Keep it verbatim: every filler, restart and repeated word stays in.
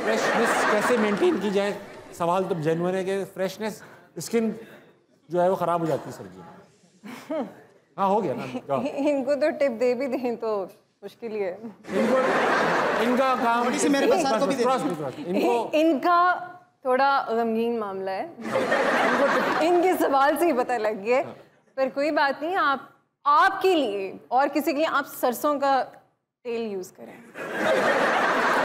Freshness कैसे maintain की जाए? सवाल तो जेन्युइन है कि फ्रेशनेस स्किन जो है वो खराब हो जाती है सर्दियों में। हाँ हो गया ना। इनको तो टिप दे भी दें तो मुश्किल ही है। इनको इनका काम थोड़ी सी मेरे पास आपको भी दे इनको इनका थोड़ा गमगीन मामला है। इनके सवाल से ही पता लग गया। पर कोई बात नहीं, आप आपके लिए और किसी के लिए आप सरसों का तेल यूज करें।